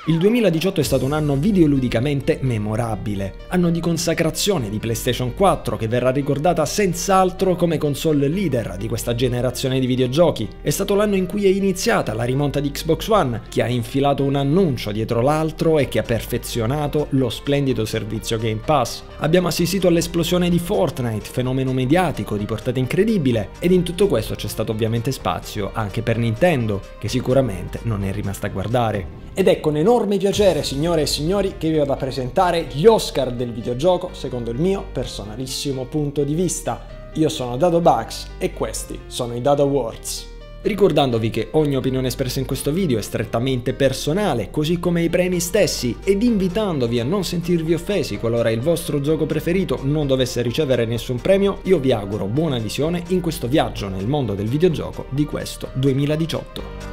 Il 2018 è stato un anno videoludicamente memorabile, anno di consacrazione di PlayStation 4 che verrà ricordata senz'altro come console leader di questa generazione di videogiochi. È stato l'anno in cui è iniziata la rimonta di Xbox One, che ha infilato un annuncio dietro l'altro e che ha perfezionato lo splendido servizio Game Pass. Abbiamo assistito all'esplosione di Fortnite, fenomeno mediatico di portata incredibile, ed in tutto questo c'è stato ovviamente spazio anche per Nintendo, che sicuramente non è rimasta a guardare. Ed è con enorme piacere, signore e signori, che vi vado a presentare gli Oscar del videogioco secondo il mio personalissimo punto di vista. Io sono DadoBugs e questi sono i Dado Awards. Ricordandovi che ogni opinione espressa in questo video è strettamente personale, così come i premi stessi, ed invitandovi a non sentirvi offesi qualora il vostro gioco preferito non dovesse ricevere nessun premio, io vi auguro buona visione in questo viaggio nel mondo del videogioco di questo 2018.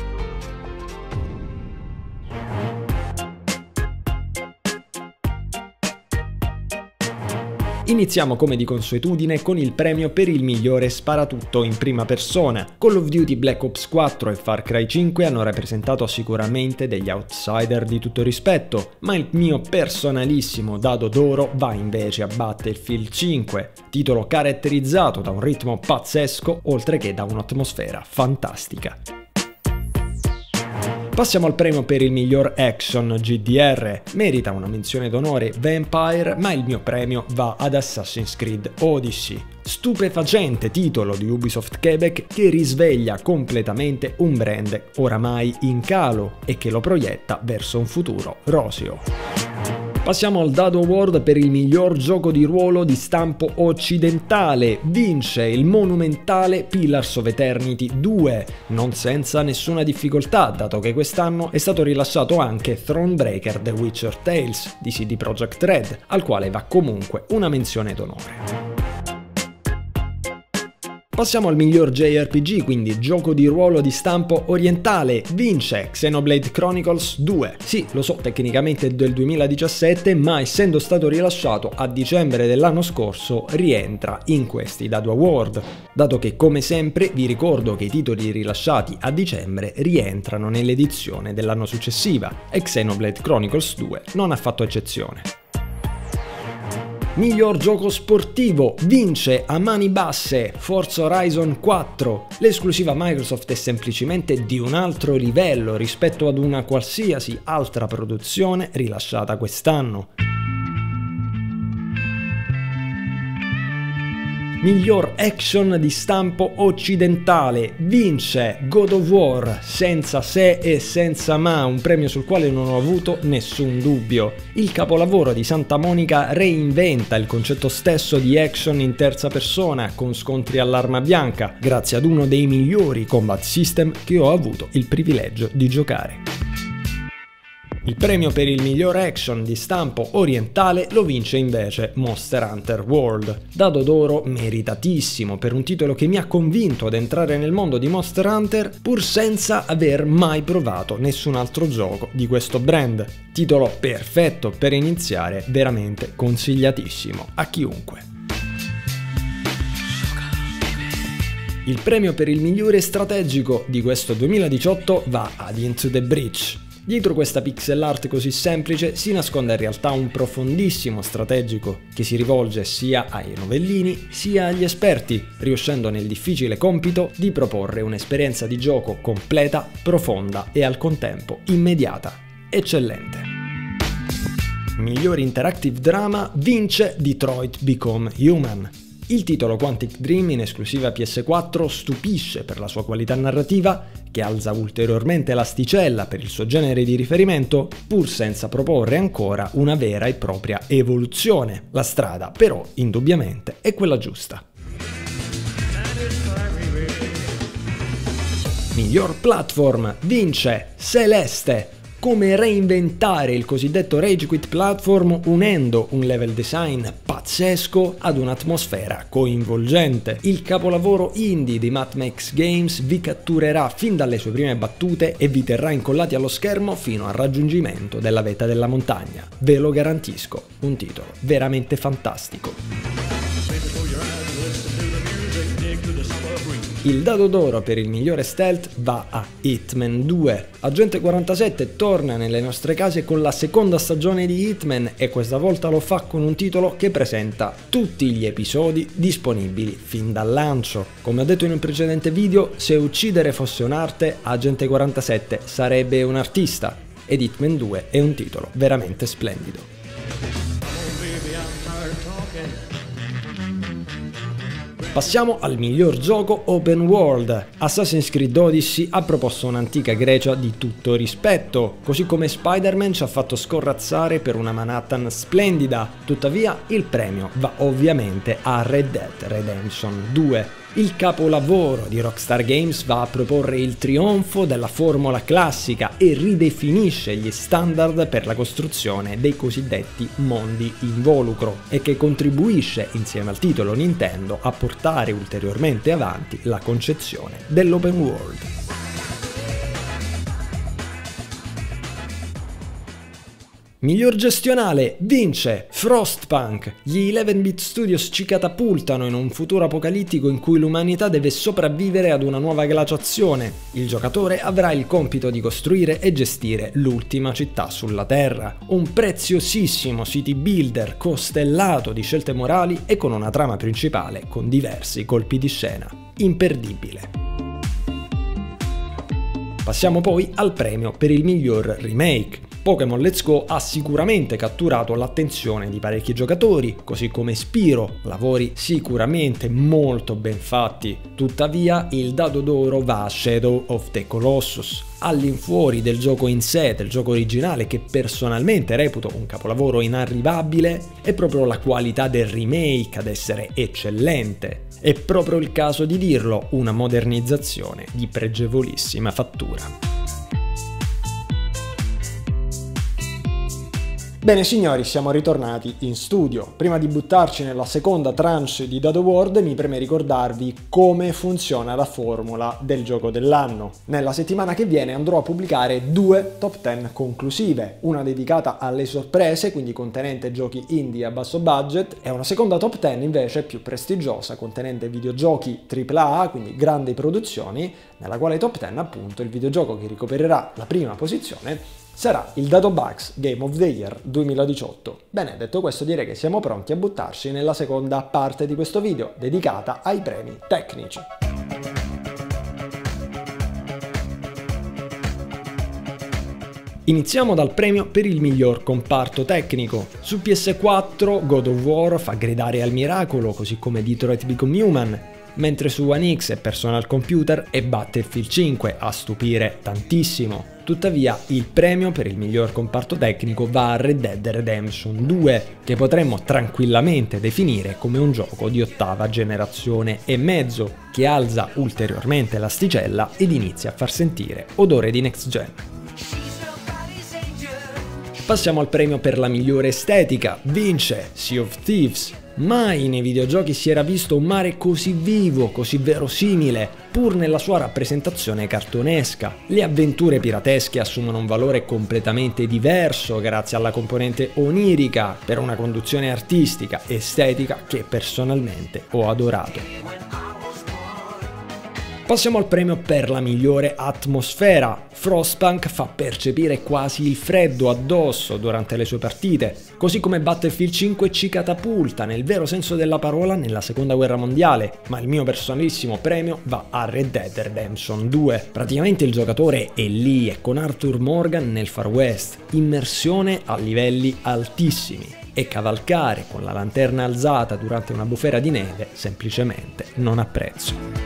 Iniziamo come di consuetudine con il premio per il migliore sparatutto in prima persona. Call of Duty Black Ops 4 e Far Cry 5 hanno rappresentato sicuramente degli outsider di tutto rispetto, ma il mio personalissimo dado d'oro va invece a Battlefield 5, titolo caratterizzato da un ritmo pazzesco oltre che da un'atmosfera fantastica. Passiamo al premio per il miglior action GDR. Merita una menzione d'onore Vampire, ma il mio premio va ad Assassin's Creed Odyssey. Stupefacente titolo di Ubisoft Quebec che risveglia completamente un brand oramai in calo e che lo proietta verso un futuro roseo. Passiamo al Dado Award per il miglior gioco di ruolo di stampo occidentale. Vince il monumentale Pillars of Eternity 2, non senza nessuna difficoltà, dato che quest'anno è stato rilasciato anche Thronebreaker The Witcher Tales di CD Projekt Red, al quale va comunque una menzione d'onore. Passiamo al miglior JRPG, quindi gioco di ruolo di stampo orientale. Vince Xenoblade Chronicles 2. Sì, lo so, tecnicamente è del 2017, ma essendo stato rilasciato a dicembre dell'anno scorso, rientra in questi Dado Award. Dato che, come sempre, vi ricordo che i titoli rilasciati a dicembre rientrano nell'edizione dell'anno successiva, e Xenoblade Chronicles 2 non ha fatto eccezione. Miglior gioco sportivo vince a mani basse Forza Horizon 4. L'esclusiva Microsoft è semplicemente di un altro livello rispetto ad una qualsiasi altra produzione rilasciata quest'anno. Miglior action di stampo occidentale vince God of War, senza se e senza ma, un premio sul quale non ho avuto nessun dubbio. Il capolavoro di Santa Monica reinventa il concetto stesso di action in terza persona con scontri all'arma bianca, grazie ad uno dei migliori combat system che ho avuto il privilegio di giocare. Il premio per il miglior action di stampo orientale lo vince invece Monster Hunter World. Dado d'oro meritatissimo per un titolo che mi ha convinto ad entrare nel mondo di Monster Hunter pur senza aver mai provato nessun altro gioco di questo brand. Titolo perfetto per iniziare, veramente consigliatissimo a chiunque. Il premio per il migliore strategico di questo 2018 va ad Into the Breach. Dietro questa pixel art così semplice si nasconde in realtà un profondissimo strategico che si rivolge sia ai novellini sia agli esperti, riuscendo nel difficile compito di proporre un'esperienza di gioco completa, profonda e al contempo immediata. Eccellente. Miglior interactive drama vince Detroit Become Human. Il titolo Quantic Dream in esclusiva PS4 stupisce per la sua qualità narrativa, che alza ulteriormente l'asticella per il suo genere di riferimento, pur senza proporre ancora una vera e propria evoluzione. La strada, però, indubbiamente, è quella giusta. Miglior platform vince Celeste. Come reinventare il cosiddetto Rage Quit platform unendo un level design pazzesco ad un'atmosfera coinvolgente. Il capolavoro indie di Mathmax Games vi catturerà fin dalle sue prime battute e vi terrà incollati allo schermo fino al raggiungimento della vetta della montagna. Ve lo garantisco, un titolo veramente fantastico. Il dado d'oro per il migliore stealth va a Hitman 2. Agente 47 torna nelle nostre case con la seconda stagione di Hitman e questa volta lo fa con un titolo che presenta tutti gli episodi disponibili fin dal lancio. Come ho detto in un precedente video, se uccidere fosse un'arte, Agente 47 sarebbe un artista ed Hitman 2 è un titolo veramente splendido. Passiamo al miglior gioco open world. Assassin's Creed Odyssey ha proposto un'antica Grecia di tutto rispetto, così come Spider-Man ci ha fatto scorrazzare per una Manhattan splendida. Tuttavia il premio va ovviamente a Red Dead Redemption 2. Il capolavoro di Rockstar Games va a proporre il trionfo della formula classica e ridefinisce gli standard per la costruzione dei cosiddetti mondi involucro e che contribuisce insieme al titolo Nintendo a portare ulteriormente avanti la concezione dell'open world. Miglior gestionale vince Frostpunk. Gli 11-bit studios ci catapultano in un futuro apocalittico in cui l'umanità deve sopravvivere ad una nuova glaciazione. Il giocatore avrà il compito di costruire e gestire l'ultima città sulla Terra. Un preziosissimo city builder costellato di scelte morali e con una trama principale con diversi colpi di scena. Imperdibile. Passiamo poi al premio per il miglior remake. Pokémon Let's Go ha sicuramente catturato l'attenzione di parecchi giocatori, così come Spyro, lavori sicuramente molto ben fatti. Tuttavia il dado d'oro va a Shadow of the Colossus. All'infuori del gioco in sé, del gioco originale che personalmente reputo un capolavoro inarrivabile, è proprio la qualità del remake ad essere eccellente. È proprio il caso di dirlo, una modernizzazione di pregevolissima fattura. Bene signori, siamo ritornati in studio. Prima di buttarci nella seconda tranche di Dado World mi preme ricordarvi come funziona la formula del gioco dell'anno. Nella settimana che viene andrò a pubblicare 2 top 10 conclusive, una dedicata alle sorprese, quindi contenente giochi indie a basso budget, e una seconda top 10 invece più prestigiosa, contenente videogiochi AAA, quindi grandi produzioni, nella quale top 10 appunto il videogioco che ricopererà la prima posizione sarà il Dado Bugs Game of the Year 2018. Bene, detto questo direi che siamo pronti a buttarci nella seconda parte di questo video, dedicata ai premi tecnici. Iniziamo dal premio per il miglior comparto tecnico. Su PS4 God of War fa gridare al miracolo, così come Detroit Become Human, mentre su One X e personal computer è Battlefield 5 a stupire tantissimo. Tuttavia il premio per il miglior comparto tecnico va a Red Dead Redemption 2, che potremmo tranquillamente definire come un gioco di 8ª generazione e mezzo, che alza ulteriormente l'asticella ed inizia a far sentire odore di next gen. Passiamo al premio per la migliore estetica. Vince Sea of Thieves. Mai nei videogiochi si era visto un mare così vivo, così verosimile, pur nella sua rappresentazione cartonesca. Le avventure piratesche assumono un valore completamente diverso grazie alla componente onirica, per una conduzione artistica, estetica che personalmente ho adorato. Passiamo al premio per la migliore atmosfera. Frostpunk fa percepire quasi il freddo addosso durante le sue partite, così come Battlefield 5 ci catapulta nel vero senso della parola nella seconda guerra mondiale, ma il mio personalissimo premio va a Red Dead Redemption 2. Praticamente il giocatore è lì, è con Arthur Morgan nel Far West, immersione a livelli altissimi, e cavalcare con la lanterna alzata durante una bufera di neve semplicemente non ha prezzo.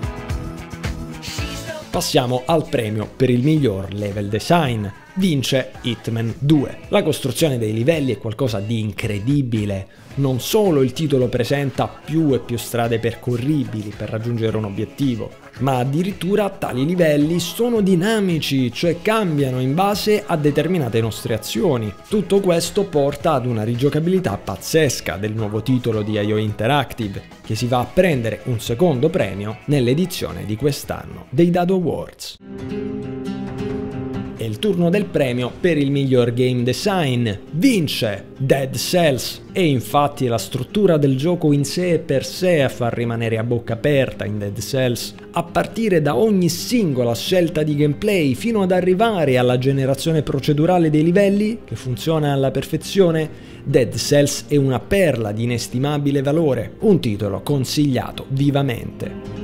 Passiamo al premio per il miglior level design. Vince Hitman 2. La costruzione dei livelli è qualcosa di incredibile. Non solo il titolo presenta più e più strade percorribili per raggiungere un obiettivo, ma addirittura tali livelli sono dinamici, cioè cambiano in base a determinate nostre azioni. Tutto questo porta ad una rigiocabilità pazzesca del nuovo titolo di IO Interactive, che si va a prendere un secondo premio nell'edizione di quest'anno dei Dado Awards. E il turno del premio per il miglior game design. Vince Dead Cells. E infatti la struttura del gioco in sé e per sé a far rimanere a bocca aperta in Dead Cells, a partire da ogni singola scelta di gameplay fino ad arrivare alla generazione procedurale dei livelli, che funziona alla perfezione. Dead Cells è una perla di inestimabile valore, un titolo consigliato vivamente.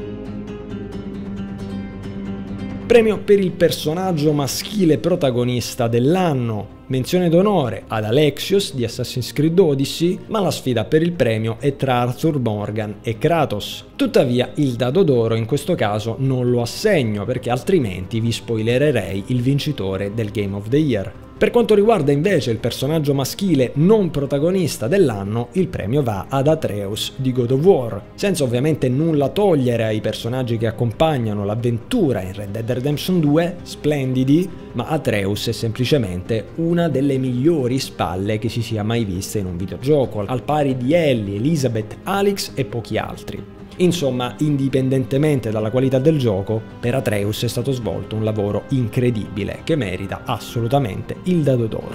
Premio per il personaggio maschile protagonista dell'anno. Menzione d'onore ad Alexios di Assassin's Creed Odyssey, ma la sfida per il premio è tra Arthur Morgan e Kratos. Tuttavia il dado d'oro in questo caso non lo assegno perché altrimenti vi spoilererei il vincitore del Game of the Year. Per quanto riguarda invece il personaggio maschile non protagonista dell'anno, il premio va ad Atreus di God of War, senza ovviamente nulla togliere ai personaggi che accompagnano l'avventura in Red Dead Redemption 2, splendidi, ma Atreus è semplicemente una delle migliori spalle che si sia mai viste in un videogioco, al pari di Ellie, Elizabeth, Alex e pochi altri. Insomma, indipendentemente dalla qualità del gioco, per Atreus è stato svolto un lavoro incredibile che merita assolutamente il dado d'oro.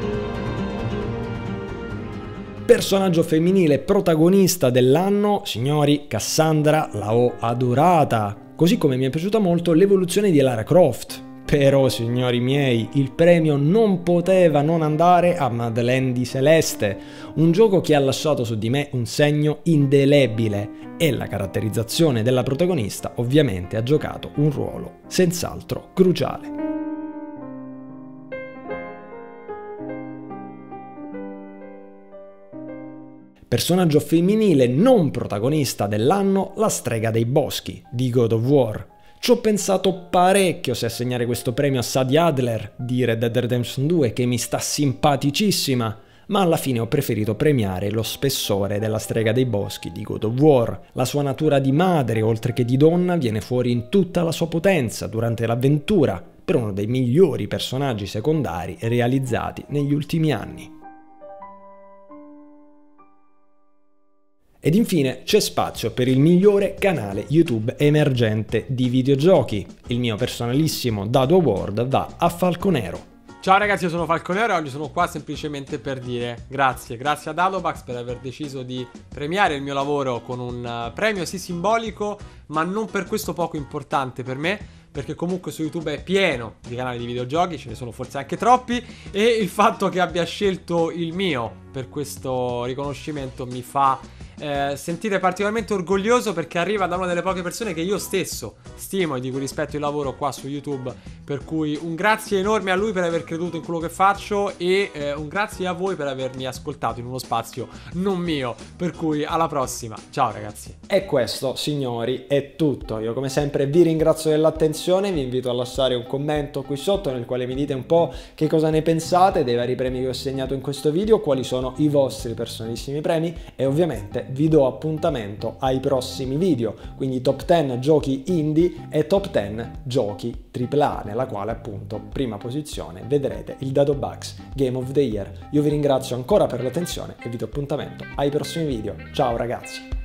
Personaggio femminile protagonista dell'anno, signori, Cassandra la ho adorata, così come mi è piaciuta molto l'evoluzione di Lara Croft. Però, signori miei, il premio non poteva non andare a Madeleine di Celeste, un gioco che ha lasciato su di me un segno indelebile e la caratterizzazione della protagonista ovviamente ha giocato un ruolo senz'altro cruciale. Personaggio femminile non protagonista dell'anno, la strega dei boschi di God of War. Ci ho pensato parecchio se assegnare questo premio a Sadie Adler di Red Dead Redemption 2, che mi sta simpaticissima, ma alla fine ho preferito premiare lo spessore della strega dei boschi di God of War. La sua natura di madre, oltre che di donna, viene fuori in tutta la sua potenza durante l'avventura, per uno dei migliori personaggi secondari realizzati negli ultimi anni. Ed infine c'è spazio per il migliore canale YouTube emergente di videogiochi. Il mio personalissimo dado award va a Falconero. Ciao ragazzi, io sono Falconero e oggi sono qua semplicemente per dire grazie ad Alobax per aver deciso di premiare il mio lavoro con un premio sì simbolico, ma non per questo poco importante per me, perché comunque su YouTube è pieno di canali di videogiochi, ce ne sono forse anche troppi, e il fatto che abbia scelto il mio per questo riconoscimento mi fa sentire particolarmente orgoglioso, perché arriva da una delle poche persone che io stesso stimo e di cui rispetto il lavoro qua su YouTube, per cui un grazie enorme a lui per aver creduto in quello che faccio e un grazie a voi per avermi ascoltato in uno spazio non mio, per cui alla prossima, ciao ragazzi. E questo, signori, è tutto. Io come sempre vi ringrazio dell'attenzione, vi invito a lasciare un commento qui sotto nel quale mi dite un po' che cosa ne pensate dei vari premi che ho assegnato in questo video, quali sono i vostri personalissimi premi, e ovviamente vi do appuntamento ai prossimi video, quindi top 10 giochi indie e top 10 giochi AAA, nella quale appunto prima posizione vedrete il Dado Bugs Game of the Year. Io vi ringrazio ancora per l'attenzione e vi do appuntamento ai prossimi video. Ciao ragazzi!